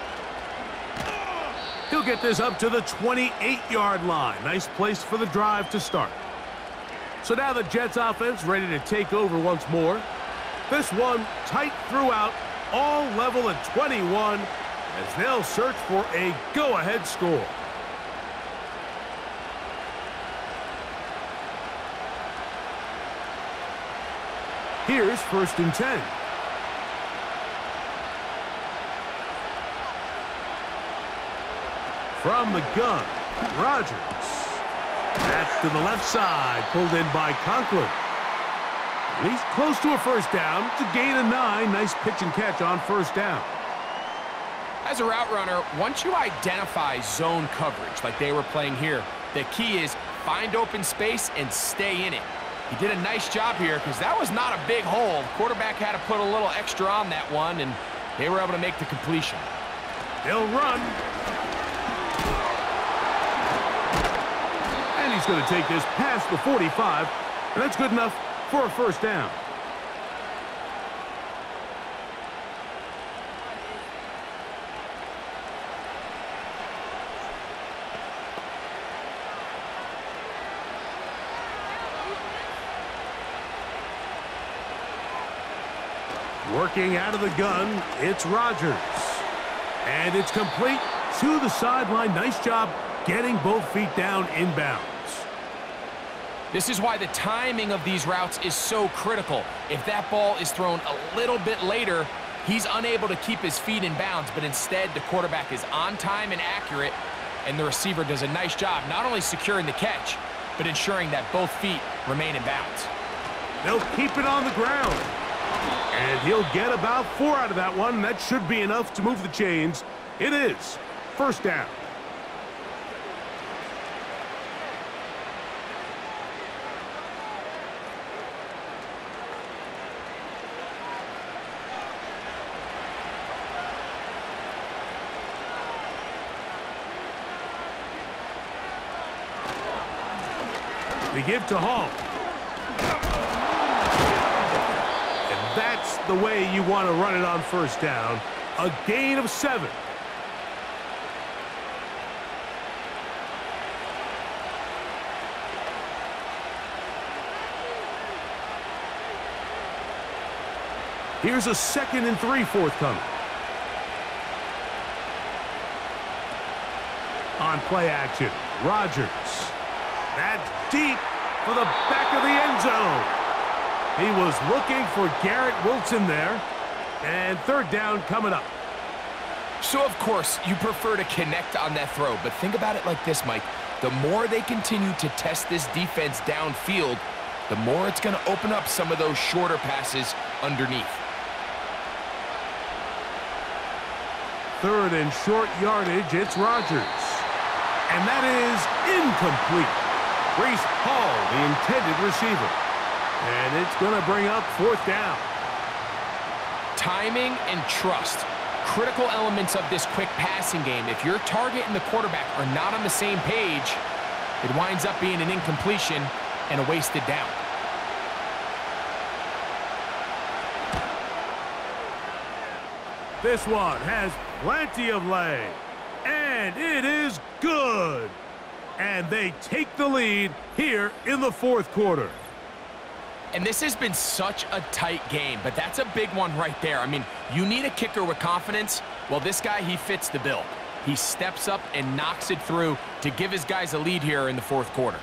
He'll get this up to the twenty-eight yard line. Nice place for the drive to start. So now the Jets offense ready to take over once more. This one tight throughout, all level at twenty-one, as they'll search for a go-ahead score. Here's first and ten. From the gun, Rodgers. That's to the left side, pulled in by Conklin. He's close to a first down. It's a gain of nine. Nice pitch and catch on first down. As a route runner, once you identify zone coverage like they were playing here, the key is find open space and stay in it. He did a nice job here because that was not a big hole. The quarterback had to put a little extra on that one, and they were able to make the completion. They'll run. And he's going to take this past the forty-five, and that's good enough for a first down. Working out of the gun, it's Rodgers. And it's complete to the sideline. Nice job getting both feet down inbounds. This is why the timing of these routes is so critical. If that ball is thrown a little bit later, he's unable to keep his feet in bounds, but instead the quarterback is on time and accurate, and the receiver does a nice job not only securing the catch, but ensuring that both feet remain in bounds. They'll keep it on the ground. And he'll get about four out of that one. That should be enough to move the chains. It is first down. They give to Hall. And that's the way you want to run it on first down. A gain of seven. Here's a second and three forthcoming. On play action, Rodgers. That's deep for the back of the end zone. He was looking for Garrett Wilson there. And third down coming up. So, of course, you prefer to connect on that throw, but think about it like this, Mike. The more they continue to test this defense downfield, the more it's going to open up some of those shorter passes underneath. Third and short yardage, it's Rodgers. And that is incomplete. Breece Hall, the intended receiver. And it's going to bring up fourth down. Timing and trust, critical elements of this quick passing game. If your target and the quarterback are not on the same page, it winds up being an incompletion and a wasted down. This one has plenty of leg. And it is good. And they take the lead here in the fourth quarter. And this has been such a tight game, but that's a big one right there. I mean, you need a kicker with confidence. Well, this guy, he fits the bill. He steps up and knocks it through to give his guys a lead here in the fourth quarter.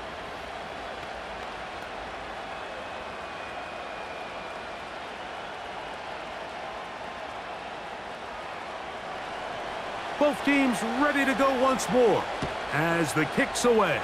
Both teams ready to go once more as the kick's away.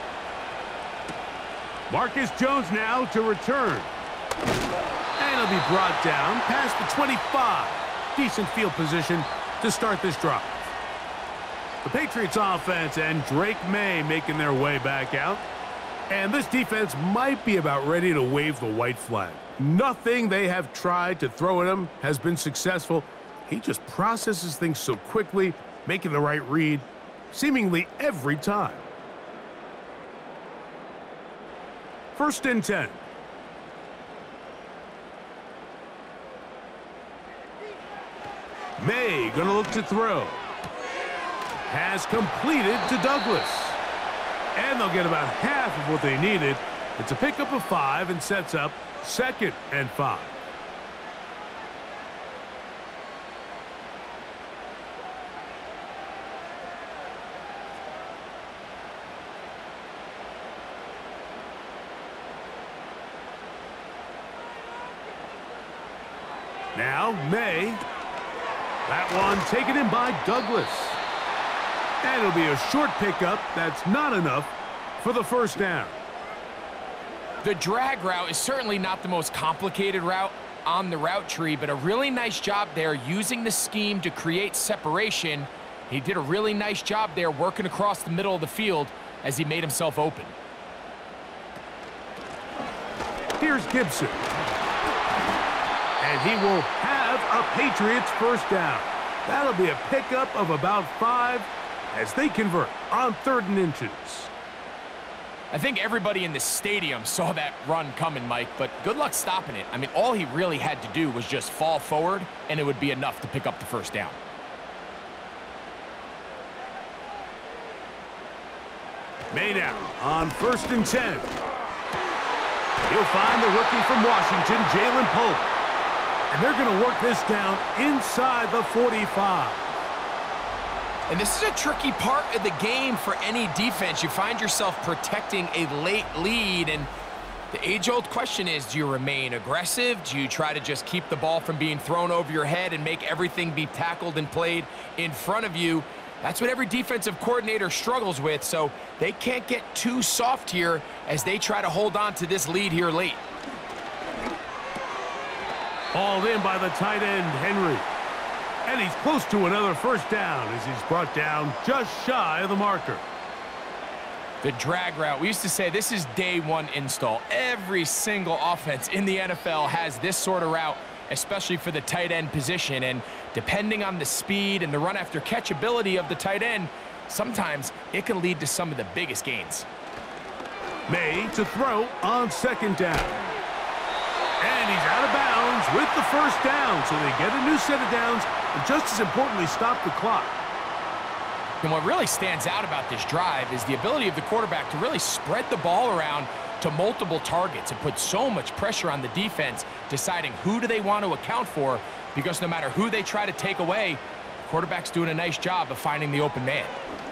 Marcus Jones now to return. And he'll be brought down past the twenty-five. Decent field position to start this drive. The Patriots offense and Drake May making their way back out. And this defense might be about ready to wave the white flag. Nothing they have tried to throw at him has been successful. He just processes things so quickly, making the right read, seemingly every time. First and ten. May going to look to throw. Has completed to Douglas. And they'll get about half of what they needed. It's a pickup of five and sets up second and five. Now, May. That one taken in by Douglas. And it'll be a short pickup. That's not enough for the first down. The drag route is certainly not the most complicated route on the route tree, but a really nice job there using the scheme to create separation. He did a really nice job there working across the middle of the field as he made himself open. Here's Gibson. And he will have a Patriots first down. That'll be a pickup of about five as they convert on third and inches. I think everybody in the stadium saw that run coming, Mike, but good luck stopping it. I mean, all he really had to do was just fall forward, and it would be enough to pick up the first down. May now on first and ten. He'll find the rookie from Washington, Jalen Pope. And they're going to work this down inside the forty-five. And this is a tricky part of the game for any defense. You find yourself protecting a late lead, and the age-old question is, do you remain aggressive? Do you try to just keep the ball from being thrown over your head and make everything be tackled and played in front of you? That's what every defensive coordinator struggles with, so they can't get too soft here as they try to hold on to this lead here late. Hauled in by the tight end, Henry. And he's close to another first down as he's brought down just shy of the marker. The drag route, we used to say this is day one install. Every single offense in the N F L has this sort of route, especially for the tight end position. And depending on the speed and the run after catch ability of the tight end, sometimes it can lead to some of the biggest gains. May to throw on second down. And he's out of bounds with the first down, so they get a new set of downs, and just as importantly, stop the clock. And what really stands out about this drive is the ability of the quarterback to really spread the ball around to multiple targets and put so much pressure on the defense, deciding who do they want to account for, because no matter who they try to take away, the quarterback's doing a nice job of finding the open man.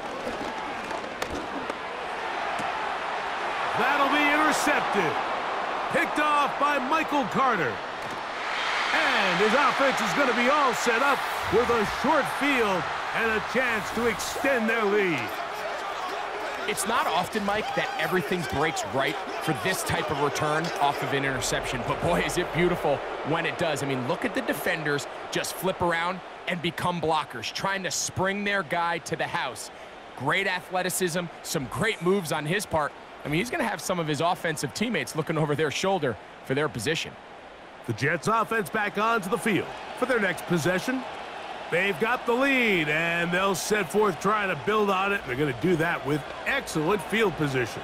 That'll be intercepted. Picked off by Michael Carter. And his offense is going to be all set up with a short field and a chance to extend their lead. It's not often, Mike, that everything breaks right for this type of return off of an interception. But boy, is it beautiful when it does. I mean, look at the defenders just flip around and become blockers, trying to spring their guy to the house. Great athleticism, some great moves on his part. I mean, he's going to have some of his offensive teammates looking over their shoulder for their position. The Jets offense back onto the field for their next possession. They've got the lead, and they'll set forth trying to build on it. They're going to do that with excellent field position.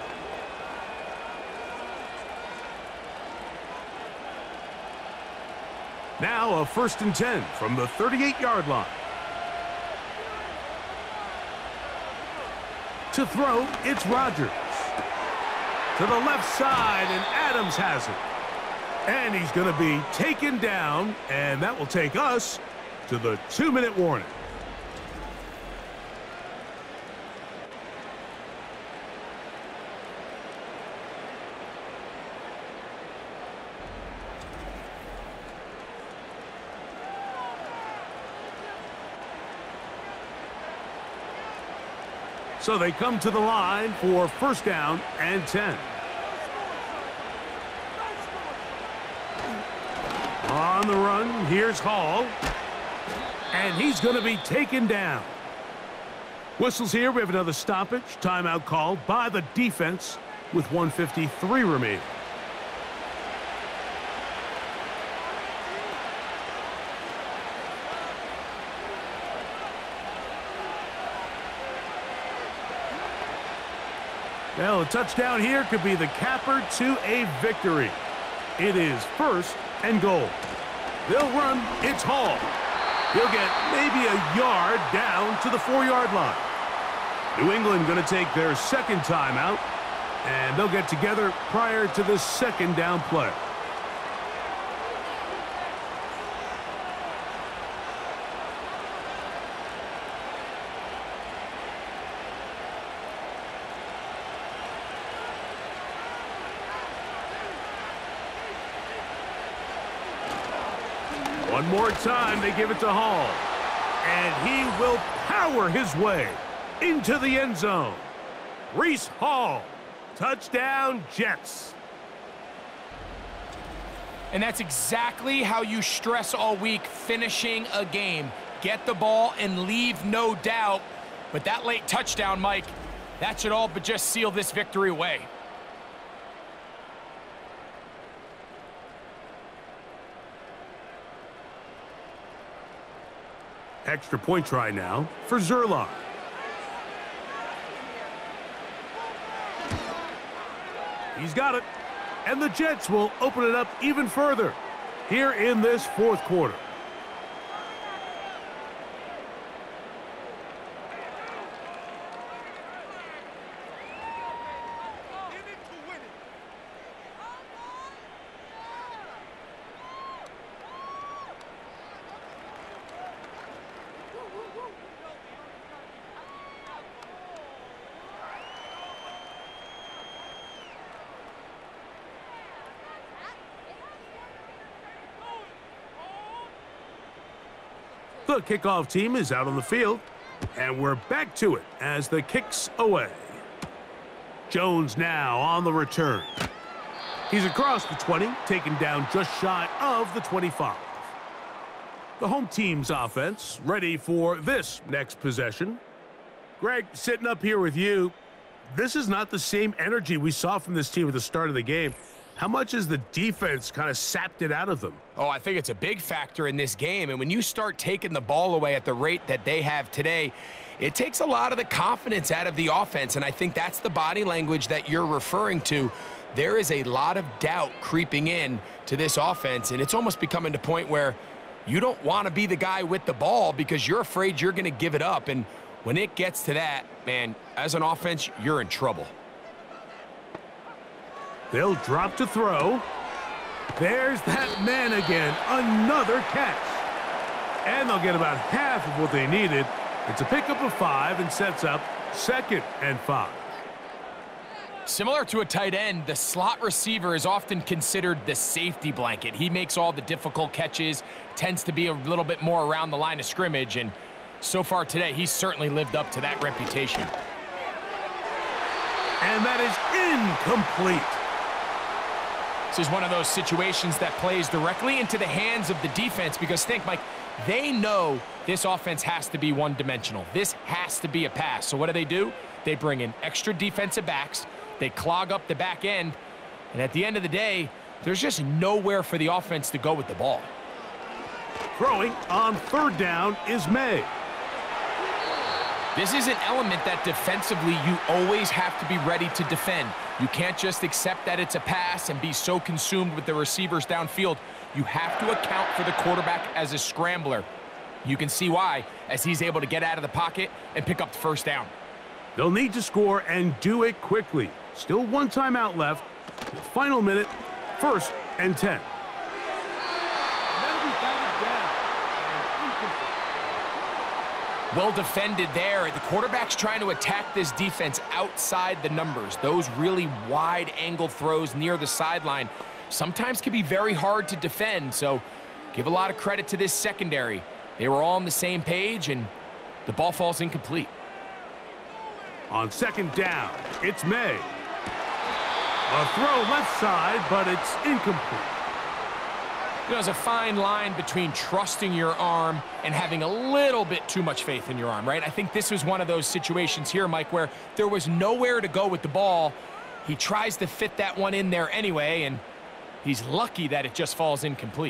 Now a first and ten from the thirty-eight yard line. To throw, it's Rodgers. To the left side, and Adams has it. And he's going to be taken down, and that will take us to the two-minute warning. So they come to the line for first down and ten. On the run, here's Hall. And he's going to be taken down. Whistles here. We have another stoppage. Timeout called by the defense with one fifty-three remaining. Well, a touchdown here could be the capper to a victory. It is first and goal. They'll run. It's Hall. He'll get maybe a yard down to the four-yard line. New England going to take their second timeout, and they'll get together prior to the second down play. One more time, they give it to Hall. And he will power his way into the end zone. Breece Hall, touchdown Jets. And that's exactly how you stress all week, finishing a game. Get the ball and leave no doubt. But that late touchdown, Mike, that should all but just seal this victory away. Extra point try now for Zerline. He's got it. And the Jets will open it up even further here in this fourth quarter. The kickoff team is out on the field, and we're back to it as the kick's away. Jones now on the return. He's across the twenty, taken down just shy of the twenty-five. The home team's offense ready for this next possession. Greg, sitting up here with you, this is not the same energy we saw from this team at the start of the game. How much has the defense kind of sapped it out of them? Oh, I think it's a big factor in this game. And when you start taking the ball away at the rate that they have today, it takes a lot of the confidence out of the offense. And I think that's the body language that you're referring to. There is a lot of doubt creeping in to this offense. And it's almost becoming to the point where you don't want to be the guy with the ball because you're afraid you're going to give it up. And when it gets to that, man, as an offense, you're in trouble. They'll drop to throw. There's that man again. Another catch. And they'll get about half of what they needed. It's a pickup of five and sets up second and five. Similar to a tight end, the slot receiver is often considered the safety blanket. He makes all the difficult catches, tends to be a little bit more around the line of scrimmage, and so far today, he's certainly lived up to that reputation. And that is incomplete. This is one of those situations that plays directly into the hands of the defense because think, Mike, they know this offense has to be one-dimensional. This has to be a pass. So what do they do? They bring in extra defensive backs. They clog up the back end. And at the end of the day, there's just nowhere for the offense to go with the ball. Throwing on third down is May. This is an element that defensively you always have to be ready to defend. You can't just accept that it's a pass and be so consumed with the receivers downfield. You have to account for the quarterback as a scrambler. You can see why as he's able to get out of the pocket and pick up the first down. They'll need to score and do it quickly. Still one timeout left. Final minute, first and ten. Well defended there. The quarterback's trying to attack this defense outside the numbers. Those really wide angle throws near the sideline sometimes can be very hard to defend. So give a lot of credit to this secondary. They were all on the same page and the ball falls incomplete. On second down, it's May. A throw left side, but it's incomplete. You know, there's a fine line between trusting your arm and having a little bit too much faith in your arm, right? I think this was one of those situations here, Mike, where there was nowhere to go with the ball. He tries to fit that one in there anyway, and he's lucky that it just falls incomplete.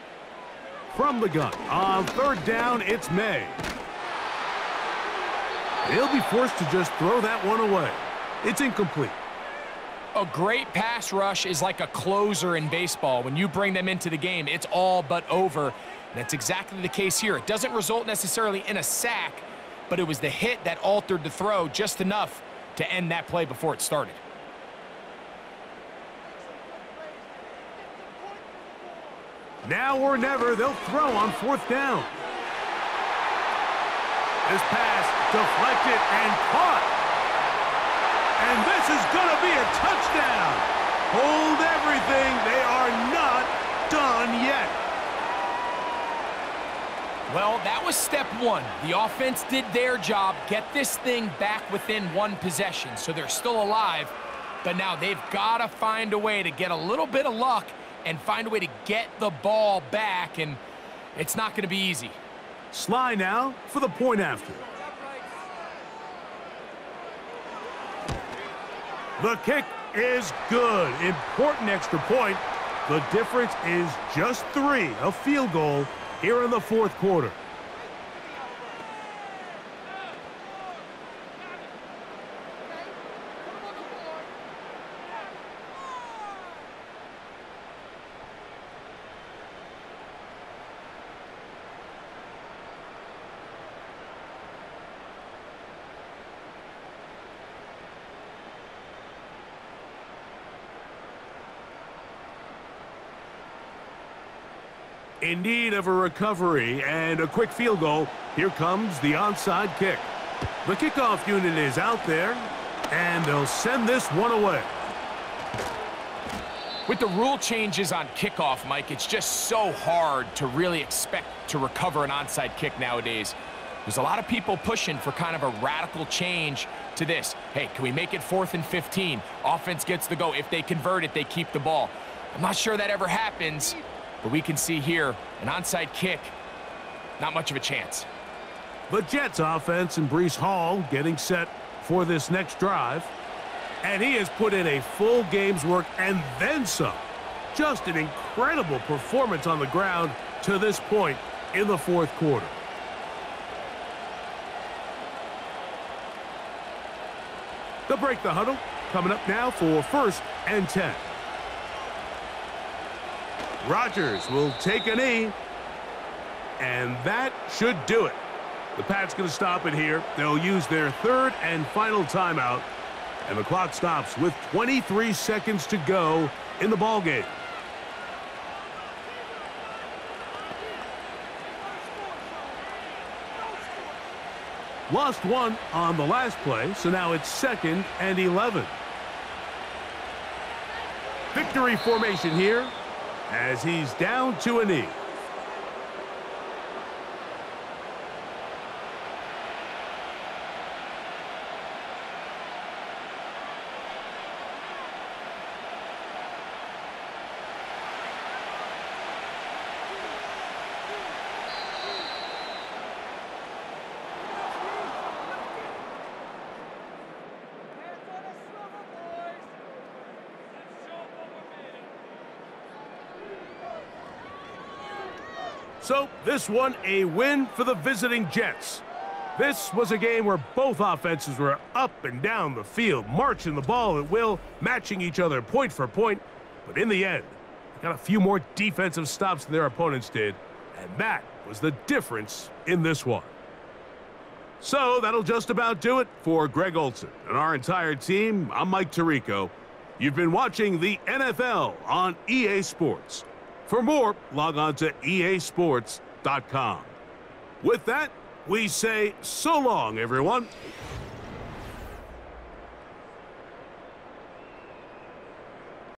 From the gun, on third down, it's May. He'll be forced to just throw that one away. It's incomplete. A great pass rush is like a closer in baseball. When you bring them into the game, it's all but over. And that's exactly the case here. It doesn't result necessarily in a sack, but it was the hit that altered the throw just enough to end that play before it started. Now or never, they'll throw on fourth down. This pass deflected and caught. And this is going to be a touchdown. Hold everything. They are not done yet. Well, that was step one. The offense did their job, get this thing back within one possession, so they're still alive. But now they've got to find a way to get a little bit of luck and find a way to get the ball back, and it's not going to be easy. Sly now for the point after. The kick is good. Important extra point. The difference is just three, a field goal here in the fourth quarter. In need of a recovery and a quick field goal, here comes the onside kick. The kickoff unit is out there, and they'll send this one away. With the rule changes on kickoff, Mike, it's just so hard to really expect to recover an onside kick nowadays. There's a lot of people pushing for kind of a radical change to this. Hey, can we make it fourth and fifteen? Offense gets the go. If they convert it, they keep the ball. I'm not sure that ever happens. But we can see here, an onside kick, not much of a chance. The Jets offense and Breece Hall getting set for this next drive. And he has put in a full game's work and then some. Just an incredible performance on the ground to this point in the fourth quarter. They'll break the huddle. Coming up now for first and ten. Rodgers will take a knee, and that should do it. The Pats going to stop it here. They'll use their third and final timeout, and the clock stops with twenty-three seconds to go in the ballgame. Lost one on the last play, so now it's second and eleven. Victory formation here, as he's down to a knee. So this one a win for the visiting Jets. This was a game where both offenses were up and down the field, marching the ball at will, matching each other point for point. But in the end, they got a few more defensive stops than their opponents did, and that was the difference in this one. So that'll just about do it for Greg Olsen and our entire team. I'm Mike Tirico. You've been watching the N F L on E A Sports. For more, log on to E A sports dot com. With that, we say so long, everyone.